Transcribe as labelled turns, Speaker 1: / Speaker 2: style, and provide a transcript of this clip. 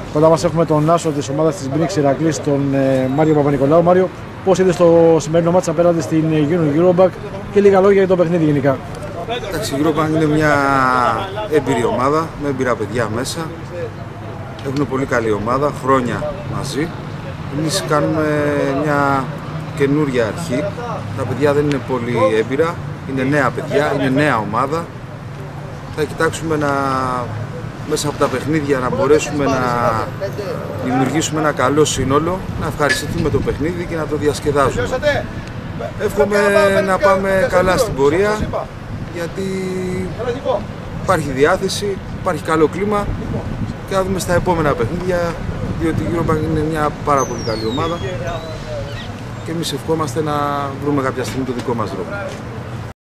Speaker 1: Κοντά μας έχουμε τον άσο της ομάδας της Μπρίνξ Ηρακλής, τον Μάριο Παπα-Νικολάου. Μάριο, πώς είδες το σημερινό μάτς απέναντι στην Eurobank και λίγα λόγια για το παιχνίδι γενικά?
Speaker 2: Εντάξει, η Eurobank είναι μια έμπειρη ομάδα, με έμπειρα παιδιά μέσα. Έχουν πολύ καλή ομάδα, χρόνια μαζί. Εμείς κάνουμε μια καινούρια αρχή. Τα παιδιά δεν είναι πολύ έμπειρα, είναι νέα παιδιά, είναι νέα ομάδα. Θα κοιτάξουμε μέσα από τα παιχνίδια να μπορέσουμε να δημιουργήσουμε ένα καλό σύνολο, να ευχαριστηθούμε το παιχνίδι και να το διασκεδάζουμε. Εύχομαι να πάμε καλά στην πορεία, γιατί υπάρχει διάθεση, υπάρχει καλό κλίμα και θα δούμε στα επόμενα παιχνίδια, διότι η Eurobank είναι μια πάρα πολύ καλή ομάδα και εμείς ευχόμαστε να βρούμε κάποια στιγμή το δικό μας δρόμο.